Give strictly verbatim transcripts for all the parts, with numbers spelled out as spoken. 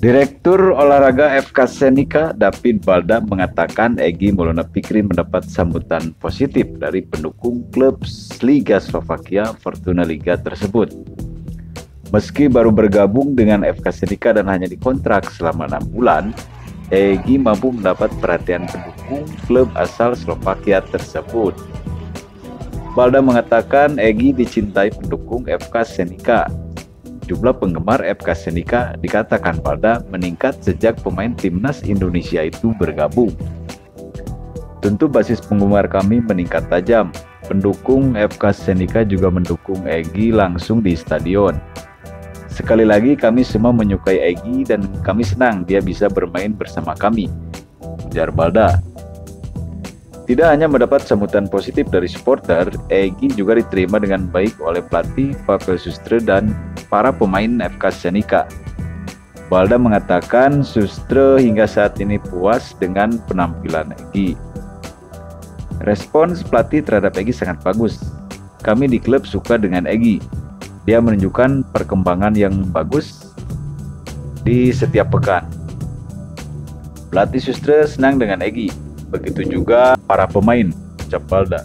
Direktur Olahraga F K Zenica, David Balda, mengatakan Egy Maulana Fikri mendapat sambutan positif dari pendukung klub Liga Slovakia Fortuna Liga tersebut. Meski baru bergabung dengan F K Zenica dan hanya dikontrak selama enam bulan, Egy mampu mendapat perhatian pendukung klub asal Slovakia tersebut. Balda mengatakan Egy dicintai pendukung F K Zenica. Jumlah penggemar F K Zenica, dikatakan Balda, meningkat sejak pemain timnas Indonesia itu bergabung. Tentu basis penggemar kami meningkat tajam. Pendukung F K Zenica juga mendukung Egy langsung di stadion. Sekali lagi kami semua menyukai Egy dan kami senang dia bisa bermain bersama kami, ujar Balda. Tidak hanya mendapat sambutan positif dari supporter, Egy juga diterima dengan baik oleh pelatih Pavel Sustre dan para pemain F K Zenica. Balda mengatakan Sustre hingga saat ini puas dengan penampilan Egy. Respons pelatih terhadap Egy sangat bagus. Kami di klub suka dengan Egy. Dia menunjukkan perkembangan yang bagus di setiap pekan. Pelatih Sustre senang dengan Egy. Begitu juga para pemain, ucap Balda.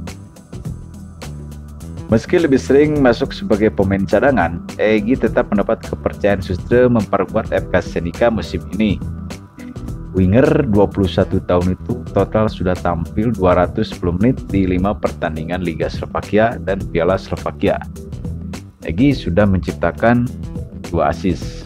Meski lebih sering masuk sebagai pemain cadangan, Egy tetap mendapat kepercayaan Sustre memperkuat F K Zenica musim ini. Winger dua puluh satu tahun itu total sudah tampil dua ratus sepuluh menit di lima pertandingan Liga Slovakia dan Piala Slovakia. Egy sudah menciptakan dua assist.